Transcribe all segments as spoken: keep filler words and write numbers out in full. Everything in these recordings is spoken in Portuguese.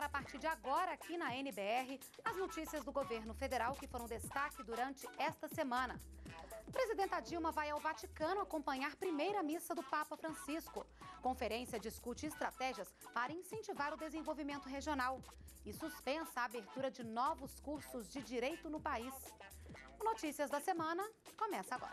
a partir de agora aqui na N B R as notícias do governo federal que foram destaque durante esta semana. A presidenta Dilma vai ao Vaticano acompanhar a primeira missa do Papa Francisco. Conferência discute estratégias para incentivar o desenvolvimento regional e suspensa a abertura de novos cursos de direito no país. O Notícias da Semana começa agora.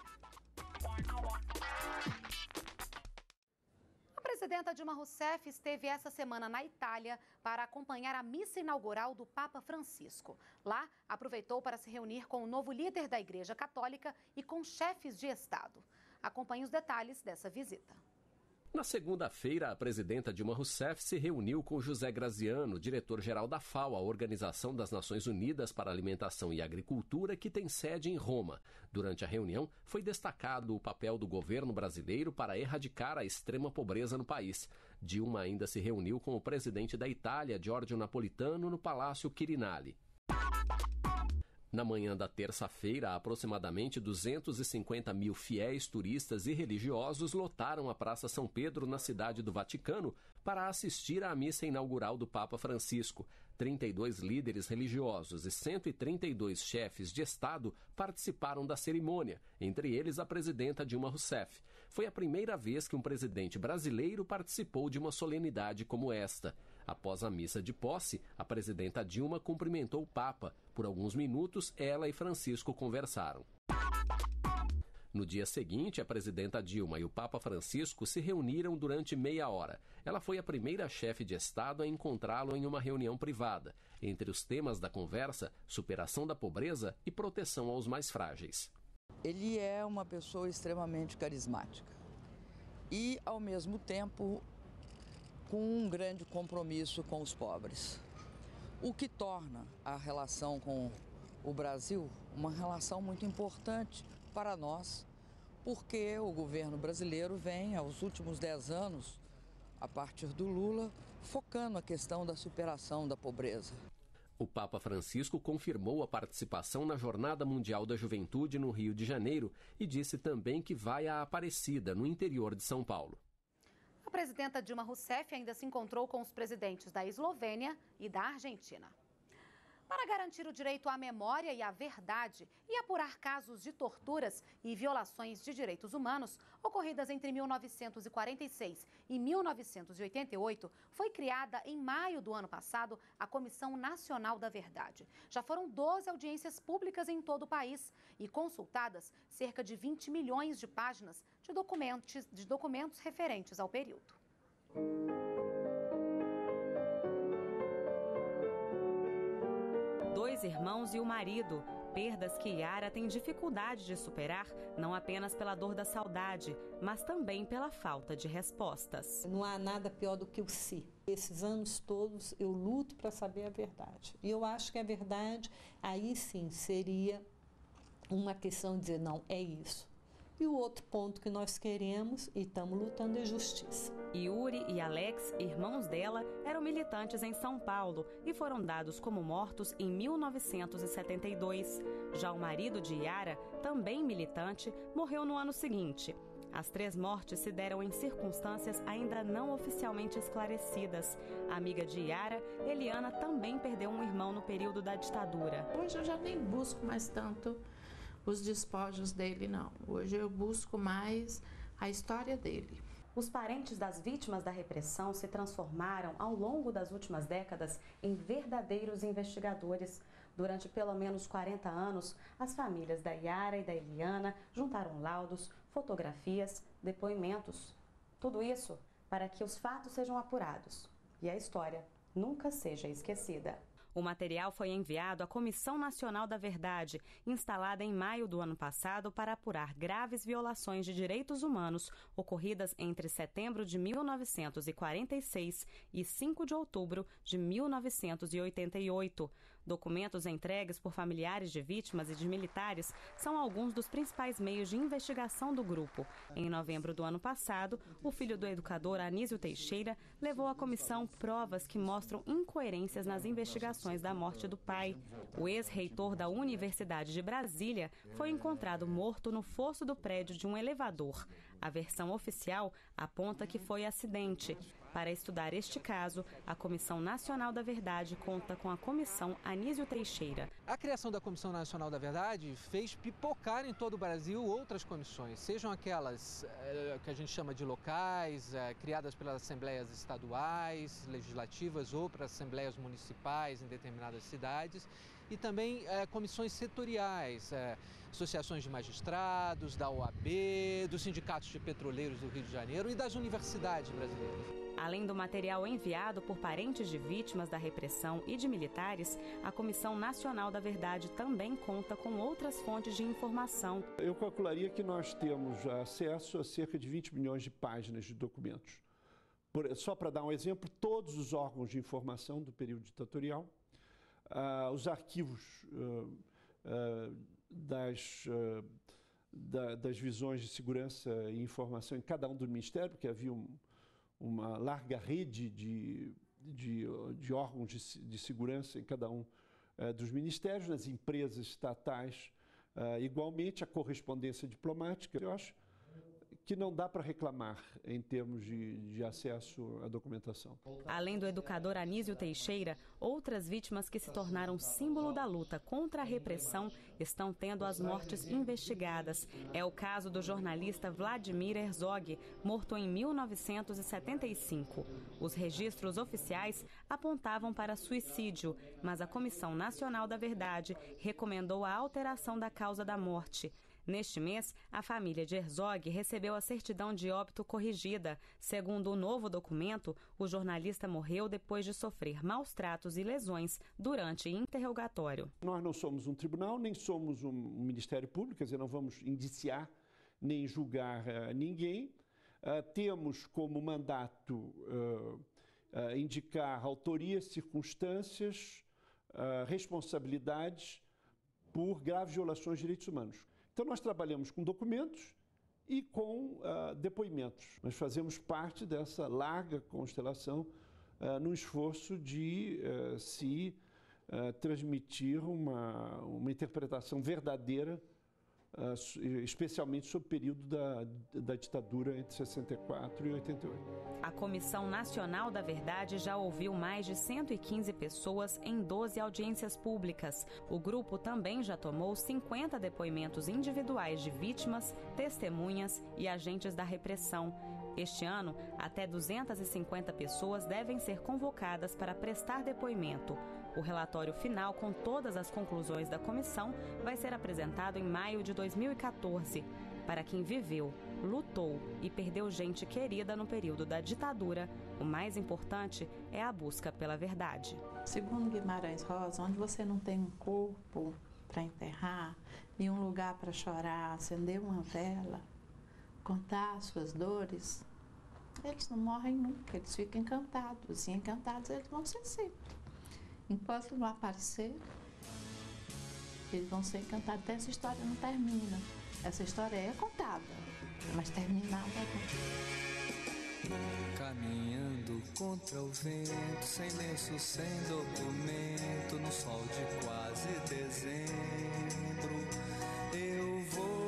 A presidenta Dilma Rousseff esteve essa semana na Itália para acompanhar a missa inaugural do Papa Francisco. Lá, aproveitou para se reunir com o novo líder da Igreja Católica e com chefes de Estado. Acompanhe os detalhes dessa visita. Na segunda-feira, a presidenta Dilma Rousseff se reuniu com José Graziano, diretor-geral da FAO, a Organização das Nações Unidas para a Alimentação e Agricultura, que tem sede em Roma. Durante a reunião, foi destacado o papel do governo brasileiro para erradicar a extrema pobreza no país. Dilma ainda se reuniu com o presidente da Itália, Giorgio Napolitano, no Palácio Quirinale. Na manhã da terça-feira, aproximadamente duzentos e cinquenta mil fiéis, turistas e religiosos lotaram a Praça São Pedro, na cidade do Vaticano, para assistir à missa inaugural do Papa Francisco. trinta e dois líderes religiosos e cento e trinta e dois chefes de Estado participaram da cerimônia, entre eles a presidenta Dilma Rousseff. Foi a primeira vez que um presidente brasileiro participou de uma solenidade como esta. Após a missa de posse, a presidenta Dilma cumprimentou o Papa. Por alguns minutos, ela e Francisco conversaram. No dia seguinte, a presidenta Dilma e o Papa Francisco se reuniram durante meia hora. Ela foi a primeira chefe de Estado a encontrá-lo em uma reunião privada. Entre os temas da conversa, superação da pobreza e proteção aos mais frágeis. Ele é uma pessoa extremamente carismática e, ao mesmo tempo, com um grande compromisso com os pobres. O que torna a relação com o Brasil uma relação muito importante para nós, porque o governo brasileiro vem, aos últimos dez anos, a partir do Lula, focando a questão da superação da pobreza. O Papa Francisco confirmou a participação na Jornada Mundial da Juventude no Rio de Janeiro e disse também que vai à Aparecida, no interior de São Paulo. A presidenta Dilma Rousseff ainda se encontrou com os presidentes da Eslovênia e da Argentina. Para garantir o direito à memória e à verdade e apurar casos de torturas e violações de direitos humanos ocorridas entre mil novecentos e quarenta e seis e mil novecentos e oitenta e oito, foi criada em maio do ano passado a Comissão Nacional da Verdade. Já foram doze audiências públicas em todo o país e consultadas cerca de vinte milhões de páginas de documentos, de documentos referentes ao período. Dois irmãos e o marido, perdas que Yara tem dificuldade de superar, não apenas pela dor da saudade, mas também pela falta de respostas. Não há nada pior do que o si. Esses anos todos eu luto para saber a verdade. E eu acho que a verdade, aí sim, seria uma questão de dizer, não, é isso. E o outro ponto que nós queremos e estamos lutando é justiça. Yuri e Alex, irmãos dela, eram militantes em São Paulo e foram dados como mortos em mil novecentos e setenta e dois. Já o marido de Yara, também militante, morreu no ano seguinte. As três mortes se deram em circunstâncias ainda não oficialmente esclarecidas. A amiga de Yara, Eliana, também perdeu um irmão no período da ditadura. Hoje eu já nem busco mais tanto os despojos dele, não. Hoje eu busco mais a história dele. Os parentes das vítimas da repressão se transformaram, ao longo das últimas décadas, em verdadeiros investigadores. Durante pelo menos quarenta anos, as famílias da Yara e da Eliana juntaram laudos, fotografias, depoimentos. Tudo isso para que os fatos sejam apurados e a história nunca seja esquecida. O material foi enviado à Comissão Nacional da Verdade, instalada em maio do ano passado para apurar graves violações de direitos humanos ocorridas entre setembro de mil novecentos e quarenta e seis e cinco de outubro de mil novecentos e oitenta e oito. Documentos entregues por familiares de vítimas e de militares são alguns dos principais meios de investigação do grupo. Em novembro do ano passado, o filho do educador Anísio Teixeira levou à comissão provas que mostram incoerências nas investigações da morte do pai. O ex-reitor da Universidade de Brasília foi encontrado morto no fosso do prédio de um elevador. A versão oficial aponta que foi acidente. Para estudar este caso, a Comissão Nacional da Verdade conta com a Comissão Anísio Teixeira. A criação da Comissão Nacional da Verdade fez pipocar em todo o Brasil outras comissões, sejam aquelas é, que a gente chama de locais, é, criadas pelas assembleias estaduais, legislativas ou para assembleias municipais em determinadas cidades, e também é, comissões setoriais, é, associações de magistrados, da O A B, dos sindicatos de petroleiros do Rio de Janeiro e das universidades brasileiras. Além do material enviado por parentes de vítimas da repressão e de militares, a Comissão Nacional da Verdade também conta com outras fontes de informação. Eu calcularia que nós temos acesso a cerca de vinte milhões de páginas de documentos. Por, só para dar um exemplo, todos os órgãos de informação do período ditatorial, uh, os arquivos uh, uh, das, uh, da, das visões de segurança e informação em cada um do ministério, porque havia um uma larga rede de, de, de órgãos de, de segurança em cada um uh, dos ministérios, nas empresas estatais, uh, igualmente a correspondência diplomática. Eu acho que não dá para reclamar em termos de, de acesso à documentação. Além do educador Anísio Teixeira, outras vítimas que se tornaram símbolo da luta contra a repressão estão tendo as mortes investigadas. É o caso do jornalista Vladimir Herzog, morto em mil novecentos e setenta e cinco. Os registros oficiais apontavam para suicídio, mas a Comissão Nacional da Verdade recomendou a alteração da causa da morte. Neste mês, a família de Herzog recebeu a certidão de óbito corrigida. Segundo o novo documento, o jornalista morreu depois de sofrer maus tratos e lesões durante interrogatório. Nós não somos um tribunal, nem somos um Ministério Público, quer dizer, não vamos indiciar nem julgar uh, ninguém. Uh, temos como mandato uh, uh, indicar autoria, circunstâncias, uh, responsabilidades por graves violações de direitos humanos. Então, nós trabalhamos com documentos e com uh, depoimentos. Nós fazemos parte dessa larga constelação uh, no esforço de uh, se uh, transmitir uma, uma interpretação verdadeira, uh, especialmente sobre o período da, da ditadura entre sessenta e quatro e oitenta e oito. A Comissão Nacional da Verdade já ouviu mais de cento e quinze pessoas em doze audiências públicas. O grupo também já tomou cinquenta depoimentos individuais de vítimas, testemunhas e agentes da repressão. Este ano, até duzentas e cinquenta pessoas devem ser convocadas para prestar depoimento. O relatório final, com todas as conclusões da comissão, vai ser apresentado em maio de dois mil e quatorze. Para quem viveu, lutou e perdeu gente querida no período da ditadura, o mais importante é a busca pela verdade. Segundo Guimarães Rosa, onde você não tem um corpo para enterrar, e um lugar para chorar, acender uma vela, contar suas dores, eles não morrem nunca, eles ficam encantados, e encantados eles vão ser sempre. Enquanto não aparecer, eles vão ser encantados. Até essa história não termina. Essa história é contada, mas terminada não. Caminhando contra o vento, sem lenço, sem documento, no sol de quase dezembro, eu vou.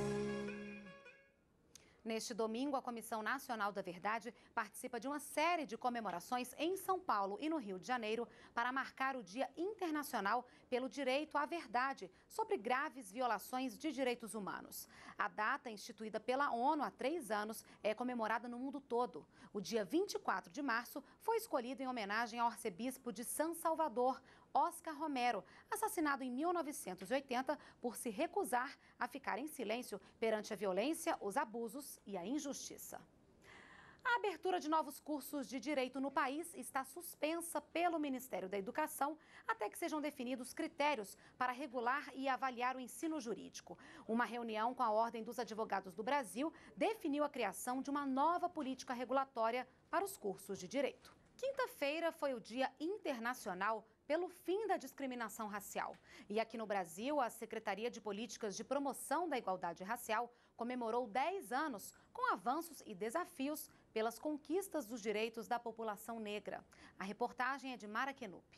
Neste domingo, a Comissão Nacional da Verdade participa de uma série de comemorações em São Paulo e no Rio de Janeiro para marcar o Dia Internacional pelo Direito à Verdade sobre graves violações de direitos humanos. A data, instituída pela ONU há três anos, é comemorada no mundo todo. O dia vinte e quatro de março foi escolhido em homenagem ao arcebispo de San Salvador, Oscar Romero, assassinado em mil novecentos e oitenta por se recusar a ficar em silêncio perante a violência, os abusos e a injustiça. A abertura de novos cursos de direito no país está suspensa pelo Ministério da Educação até que sejam definidos critérios para regular e avaliar o ensino jurídico. Uma reunião com a Ordem dos Advogados do Brasil definiu a criação de uma nova política regulatória para os cursos de direito. Quinta-feira foi o Dia Internacional pelo fim da discriminação racial. E aqui no Brasil, a Secretaria de Políticas de Promoção da Igualdade Racial comemorou dez anos com avanços e desafios pelas conquistas dos direitos da população negra. A reportagem é de Mara Kenup.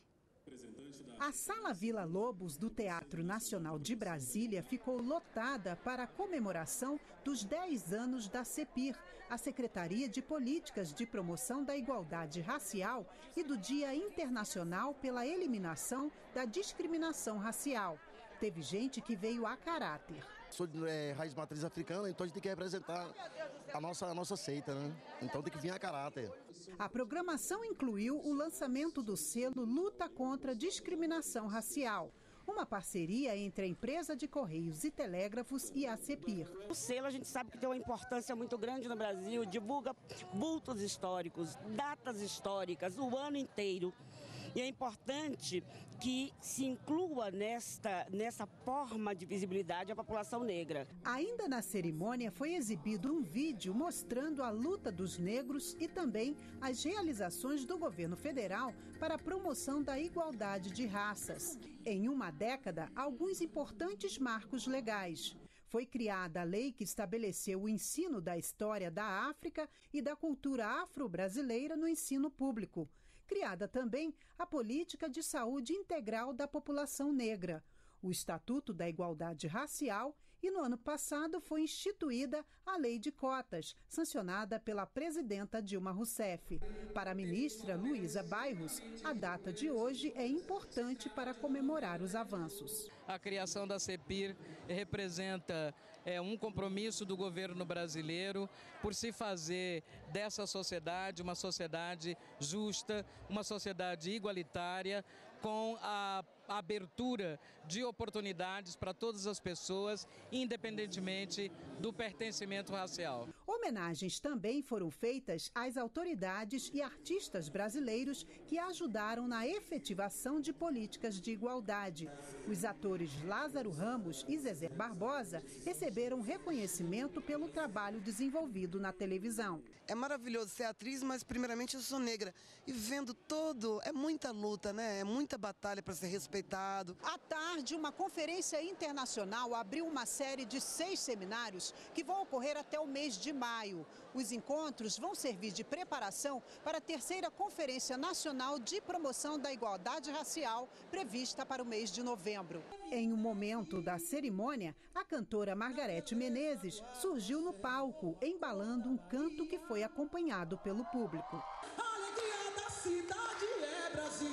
A Sala Vila Lobos do Teatro Nacional de Brasília ficou lotada para a comemoração dos dez anos da CEPIR, a Secretaria de Políticas de Promoção da Igualdade Racial, e do Dia Internacional pela Eliminação da Discriminação Racial. Teve gente que veio a caráter. Sou de é, raiz matriz africana, então a gente tem que representar a nossa, a nossa seita, né? Então tem que vir a caráter. A programação incluiu o lançamento do selo Luta contra a Discriminação Racial, uma parceria entre a empresa de Correios e Telégrafos e a CEPIR. O selo a gente sabe que tem uma importância muito grande no Brasil, divulga vultos históricos, datas históricas, o ano inteiro. E é importante que se inclua nesta, nessa forma de visibilidade a população negra. Ainda na cerimônia foi exibido um vídeo mostrando a luta dos negros e também as realizações do governo federal para a promoção da igualdade de raças. Em uma década, alguns importantes marcos legais. Foi criada a lei que estabeleceu o ensino da história da África e da cultura afro-brasileira no ensino público. Criada também a Política de Saúde Integral da População Negra, o Estatuto da Igualdade Racial, e no ano passado foi instituída a Lei de Cotas, sancionada pela presidenta Dilma Rousseff. Para a ministra Luísa Bairros, a data de hoje é importante para comemorar os avanços. A criação da CEPIR representa é, um compromisso do governo brasileiro por se fazer dessa sociedade uma sociedade justa, uma sociedade igualitária, com a abertura de oportunidades para todas as pessoas, independentemente do pertencimento racial. Homenagens também foram feitas às autoridades e artistas brasileiros que ajudaram na efetivação de políticas de igualdade. Os atores Lázaro Ramos e Zezé Barbosa receberam reconhecimento pelo trabalho desenvolvido na televisão. É maravilhoso ser atriz, mas primeiramente eu sou negra. E vendo todo, é muita luta, né? É muita batalha para ser respeitado. À tarde, uma conferência internacional abriu uma série de seis seminários que vão ocorrer até o mês de maio. Os encontros vão servir de preparação para a terceira Conferência Nacional de Promoção da Igualdade Racial, prevista para o mês de novembro. Em um momento da cerimônia, a cantora Margarete Menezes surgiu no palco, embalando um canto que foi acompanhado pelo público. A alegria da cidade é Brasil,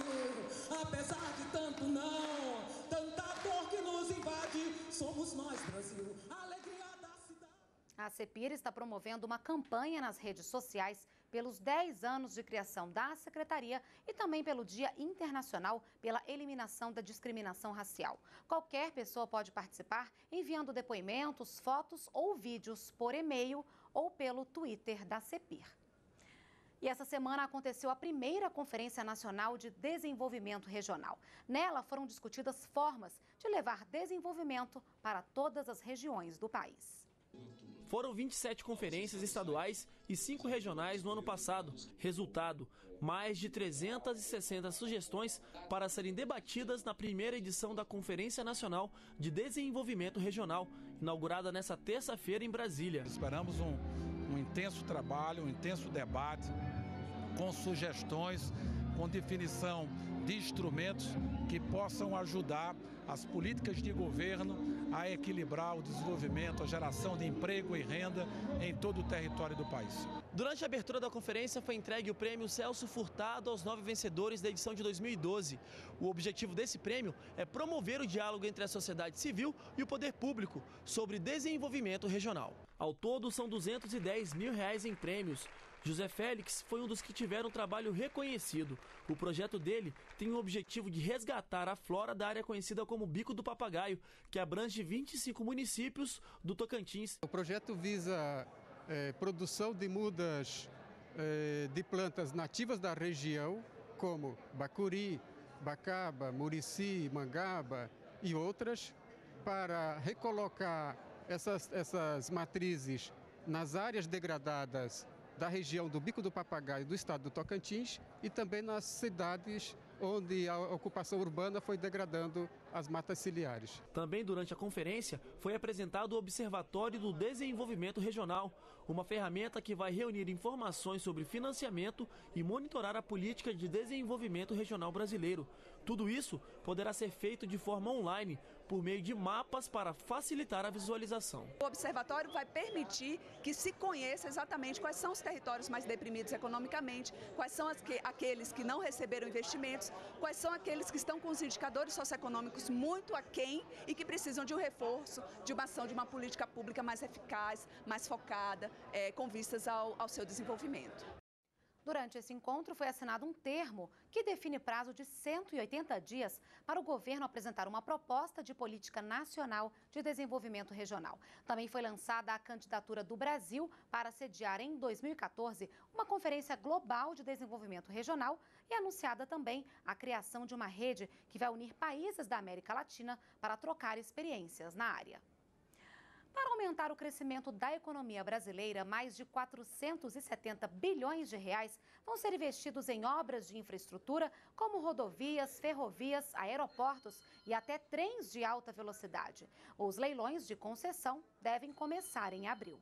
apesar de tanto não, tanta dor que nos invade, somos nós, Brasil. A alegria da cidade. A CEPIR está promovendo uma campanha nas redes sociais pelos dez anos de criação da Secretaria e também pelo Dia Internacional pela Eliminação da Discriminação Racial. Qualquer pessoa pode participar enviando depoimentos, fotos ou vídeos por e-mail ou pelo Twitter da CEPIR. E essa semana aconteceu a primeira Conferência Nacional de Desenvolvimento Regional. Nela foram discutidas formas de levar desenvolvimento para todas as regiões do país. Foram vinte e sete conferências estaduais e cinco regionais no ano passado. Resultado, mais de trezentas e sessenta sugestões para serem debatidas na primeira edição da Conferência Nacional de Desenvolvimento Regional, inaugurada nesta terça-feira em Brasília. Esperamos um, um intenso trabalho, um intenso debate, com sugestões, com definição de instrumentos que possam ajudar as políticas de governo a equilibrar o desenvolvimento, a geração de emprego e renda em todo o território do país. Durante a abertura da conferência foi entregue o prêmio Celso Furtado aos nove vencedores da edição de dois mil e doze. O objetivo desse prêmio é promover o diálogo entre a sociedade civil e o poder público sobre desenvolvimento regional. Ao todo, são duzentos e dez mil reais em prêmios. José Félix foi um dos que tiveram um trabalho reconhecido. O projeto dele tem o objetivo de resgatar a flora da área conhecida como Bico do Papagaio, que abrange vinte e cinco municípios do Tocantins. O projeto visa é, produção de mudas é, de plantas nativas da região, como bacuri, bacaba, murici, mangaba e outras, para recolocar essas, essas matrizes nas áreas degradadas da região do Bico do Papagaio do estado do Tocantins e também nas cidades onde a ocupação urbana foi degradando as matas ciliares. Também durante a conferência foi apresentado o Observatório do Desenvolvimento Regional, uma ferramenta que vai reunir informações sobre financiamento e monitorar a política de desenvolvimento regional brasileiro. Tudo isso poderá ser feito de forma online, por meio de mapas para facilitar a visualização. O observatório vai permitir que se conheça exatamente quais são os territórios mais deprimidos economicamente, quais são as que, aqueles que não receberam investimentos, quais são aqueles que estão com os indicadores socioeconômicos muito aquém e que precisam de um reforço, de uma ação, de uma política pública mais eficaz, mais focada, é, com vistas ao, ao seu desenvolvimento. Durante esse encontro foi assinado um termo que define prazo de cento e oitenta dias para o governo apresentar uma proposta de política nacional de desenvolvimento regional. Também foi lançada a candidatura do Brasil para sediar em dois mil e quatorze uma conferência global de desenvolvimento regional e anunciada também a criação de uma rede que vai unir países da América Latina para trocar experiências na área. Para aumentar o crescimento da economia brasileira, mais de quatrocentos e setenta bilhões de reais vão ser investidos em obras de infraestrutura, como rodovias, ferrovias, aeroportos e até trens de alta velocidade. Os leilões de concessão devem começar em abril.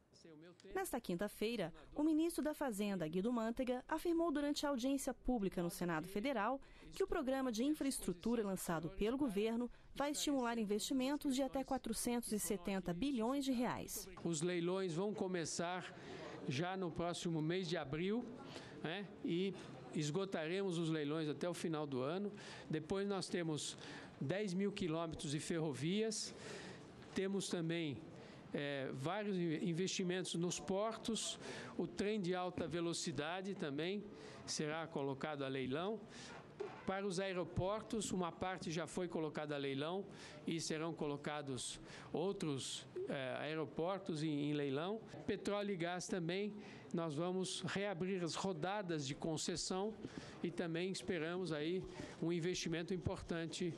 Nesta quinta-feira, o ministro da Fazenda, Guido Mantega, afirmou durante a audiência pública no Senado Federal que o programa de infraestrutura lançado pelo governo vai estimular investimentos de até quatrocentos e setenta bilhões de reais. Os leilões vão começar já no próximo mês de abril, né, e esgotaremos os leilões até o final do ano. Depois nós temos dez mil quilômetros de ferrovias, temos também É, vários investimentos nos portos, o trem de alta velocidade também será colocado a leilão. Para os aeroportos, uma parte já foi colocada a leilão e serão colocados outros é, aeroportos em, em leilão. Petróleo e gás também, nós vamos reabrir as rodadas de concessão e também esperamos aí um investimento importante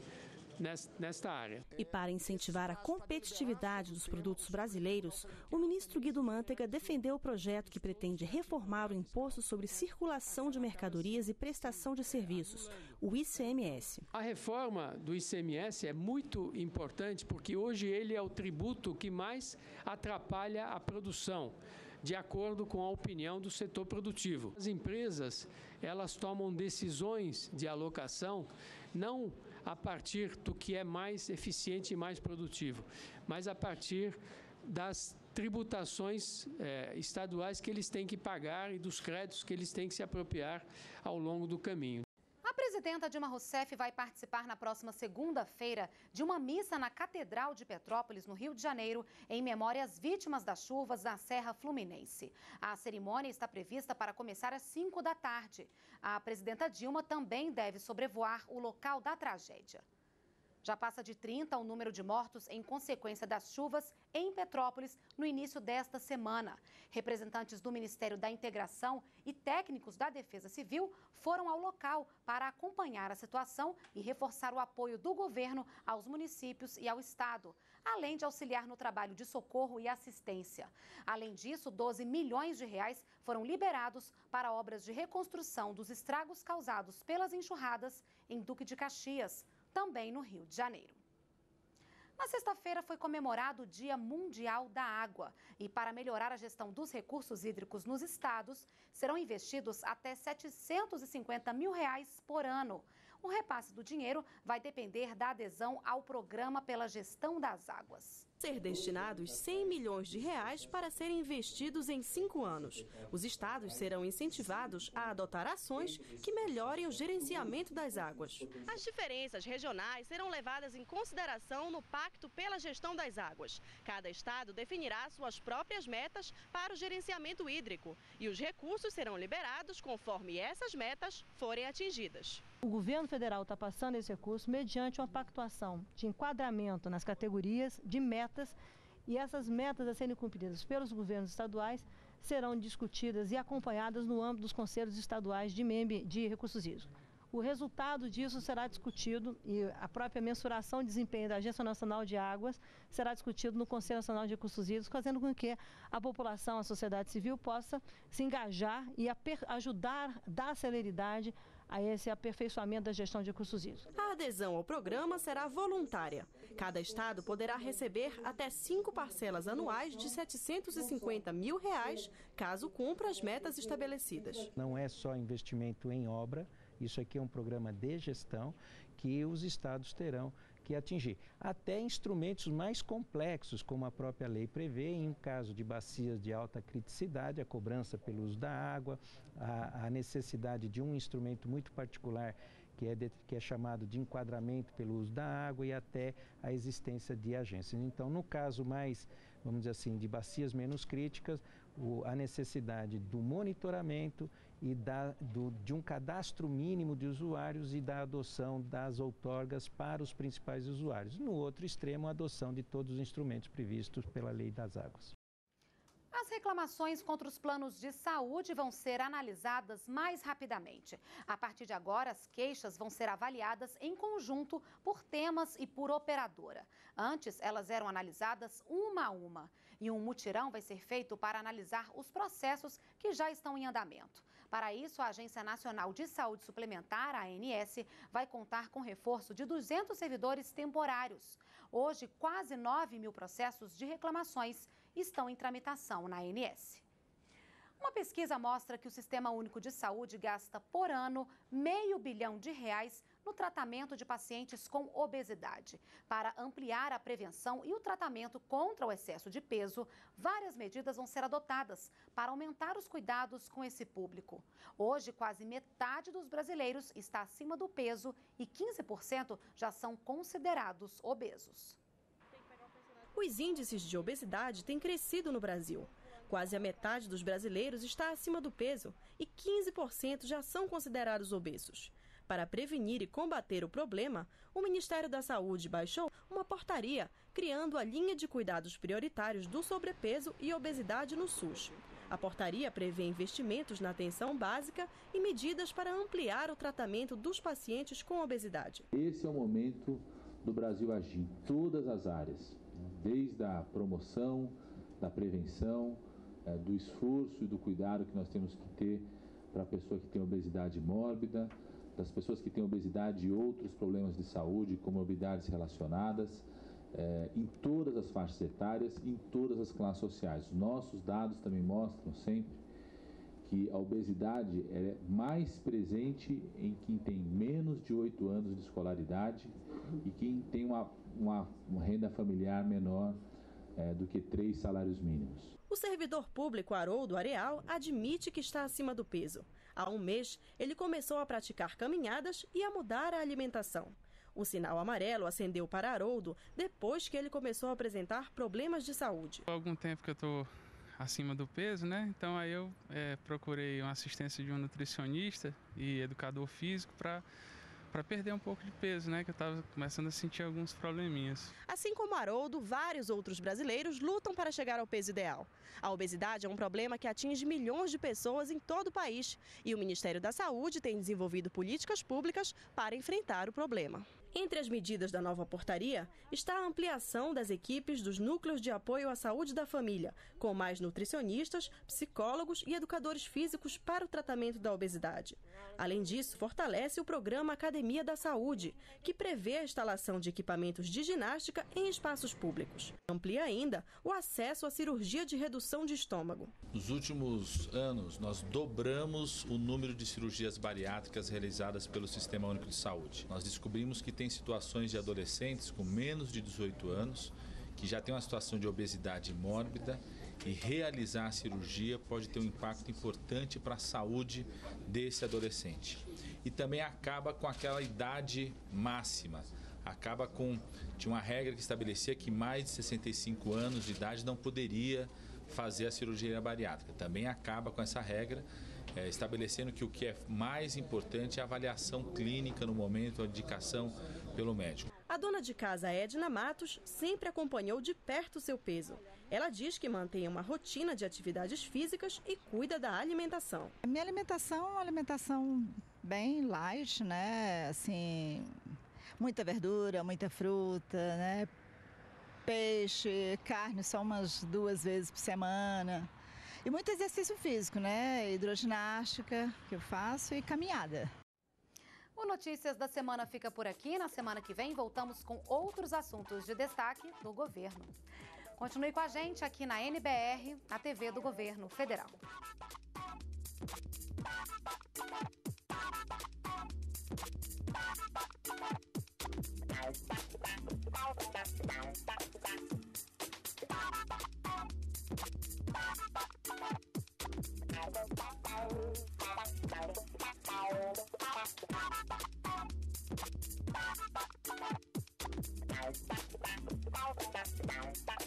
nesta área. E para incentivar a competitividade dos produtos brasileiros, o ministro Guido Mantega defendeu o projeto que pretende reformar o Imposto sobre Circulação de Mercadorias e Prestação de Serviços, o I C M S. A reforma do I C M S é muito importante porque hoje ele é o tributo que mais atrapalha a produção, de acordo com a opinião do setor produtivo. As empresas, elas tomam decisões de alocação não a partir do que é mais eficiente e mais produtivo, mas a partir das tributações eh, estaduais que eles têm que pagar e dos créditos que eles têm que se apropriar ao longo do caminho. A presidenta Dilma Rousseff vai participar na próxima segunda-feira de uma missa na Catedral de Petrópolis, no Rio de Janeiro, em memória às vítimas das chuvas na Serra Fluminense. A cerimônia está prevista para começar às cinco da tarde. A presidenta Dilma também deve sobrevoar o local da tragédia. Já passa de trinta o número de mortos em consequência das chuvas em Petrópolis no início desta semana. Representantes do Ministério da Integração e técnicos da Defesa Civil foram ao local para acompanhar a situação e reforçar o apoio do governo aos municípios e ao Estado, além de auxiliar no trabalho de socorro e assistência. Além disso, doze milhões de reais foram liberados para obras de reconstrução dos estragos causados pelas enxurradas em Duque de Caxias, também no Rio de Janeiro. Na sexta-feira foi comemorado o Dia Mundial da Água e para melhorar a gestão dos recursos hídricos nos estados, serão investidos até setecentos e cinquenta mil reais por ano. O repasse do dinheiro vai depender da adesão ao Programa pela Gestão das Águas. Ser destinados cem milhões de reais para serem investidos em cinco anos. Os estados serão incentivados a adotar ações que melhorem o gerenciamento das águas. As diferenças regionais serão levadas em consideração no Pacto pela Gestão das Águas. Cada estado definirá suas próprias metas para o gerenciamento hídrico e os recursos serão liberados conforme essas metas forem atingidas. O governo federal está passando esse recurso mediante uma pactuação de enquadramento nas categorias de metas, e essas metas a serem cumpridas pelos governos estaduais serão discutidas e acompanhadas no âmbito dos conselhos estaduais de, mem- de recursos hídricos. O resultado disso será discutido e a própria mensuração de desempenho da Agência Nacional de Águas será discutido no Conselho Nacional de Recursos Hídricos, fazendo com que a população, a sociedade civil possa se engajar e ajudar, dar celeridade a esse aperfeiçoamento da gestão de recursos hídricos. A adesão ao programa será voluntária. Cada estado poderá receber até cinco parcelas anuais de setecentos e cinquenta mil reais, caso cumpra as metas estabelecidas. Não é só investimento em obra, isso aqui é um programa de gestão que os estados terão que atingir. Até instrumentos mais complexos, como a própria lei prevê, em caso de bacias de alta criticidade, a cobrança pelo uso da água, a, a necessidade de um instrumento muito particular que é, de, que é chamado de enquadramento pelo uso da água e até a existência de agências. Então, no caso mais, vamos dizer assim, de bacias menos críticas, o, a necessidade do monitoramento e da, do, de um cadastro mínimo de usuários e da adoção das outorgas para os principais usuários. No outro extremo, a adoção de todos os instrumentos previstos pela Lei das Águas. As reclamações contra os planos de saúde vão ser analisadas mais rapidamente. A partir de agora, as queixas vão ser avaliadas em conjunto por temas e por operadora. Antes, elas eram analisadas uma a uma. E um mutirão vai ser feito para analisar os processos que já estão em andamento. Para isso, a Agência Nacional de Saúde Suplementar, a ANS, vai contar com reforço de duzentos servidores temporários. Hoje, quase nove mil processos de reclamações estão em tramitação na A N S. Uma pesquisa mostra que o Sistema Único de Saúde gasta por ano meio bilhão de reais no tratamento de pacientes com obesidade. Para ampliar a prevenção e o tratamento contra o excesso de peso, várias medidas vão ser adotadas para aumentar os cuidados com esse público. Hoje, quase metade dos brasileiros está acima do peso e quinze por cento já são considerados obesos. Os índices de obesidade têm crescido no Brasil. Quase a metade dos brasileiros está acima do peso e quinze por cento já são considerados obesos. Para prevenir e combater o problema, o Ministério da Saúde baixou uma portaria criando a linha de cuidados prioritários do sobrepeso e obesidade no SUS. A portaria prevê investimentos na atenção básica e medidas para ampliar o tratamento dos pacientes com obesidade. Esse é o momento do Brasil agir em todas as áreas, desde a promoção, da prevenção, do esforço e do cuidado que nós temos que ter para a pessoa que tem obesidade mórbida, das pessoas que têm obesidade e outros problemas de saúde, comorbidades relacionadas, eh, em todas as faixas etárias e em todas as classes sociais. Nossos dados também mostram sempre que a obesidade é mais presente em quem tem menos de oito anos de escolaridade e quem tem uma, uma, uma renda familiar menor eh, do que três salários mínimos. O servidor público Haroldo Areal admite que está acima do peso. Há um mês, ele começou a praticar caminhadas e a mudar a alimentação. O sinal amarelo acendeu para Haroldo depois que ele começou a apresentar problemas de saúde. Há algum tempo que eu estou acima do peso, né? Então aí eu é, procurei uma assistência de um nutricionista e educador físico para para perder um pouco de peso, né? Que eu estava começando a sentir alguns probleminhas. Assim como Haroldo, vários outros brasileiros lutam para chegar ao peso ideal. A obesidade é um problema que atinge milhões de pessoas em todo o país e o Ministério da Saúde tem desenvolvido políticas públicas para enfrentar o problema. Entre as medidas da nova portaria está a ampliação das equipes dos núcleos de apoio à saúde da família, com mais nutricionistas, psicólogos e educadores físicos para o tratamento da obesidade. Além disso, fortalece o programa Academia da Saúde, que prevê a instalação de equipamentos de ginástica em espaços públicos. Amplia ainda o acesso à cirurgia de redução de estômago. Nos últimos anos, nós dobramos o número de cirurgias bariátricas realizadas pelo Sistema Único de Saúde. Nós descobrimos que tem situações de adolescentes com menos de dezoito anos que já tem uma situação de obesidade mórbida e realizar a cirurgia pode ter um impacto importante para a saúde desse adolescente. E também acaba com aquela idade máxima, acaba com, tinha uma regra que estabelecia que mais de sessenta e cinco anos de idade não poderia fazer a cirurgia bariátrica. Também acaba com essa regra, É, estabelecendo que o que é mais importante é a avaliação clínica no momento, a indicação pelo médico. A dona de casa Edna Matos sempre acompanhou de perto seu peso. Ela diz que mantém uma rotina de atividades físicas e cuida da alimentação. A minha alimentação é uma alimentação bem light, né? Assim, muita verdura, muita fruta, né? Peixe, carne só umas duas vezes por semana. E muito exercício físico, né? Hidroginástica que eu faço e caminhada. O Notícias da Semana fica por aqui. Na semana que vem, voltamos com outros assuntos de destaque do governo. Continue com a gente aqui na N B R, a T V do Governo Federal. Bye.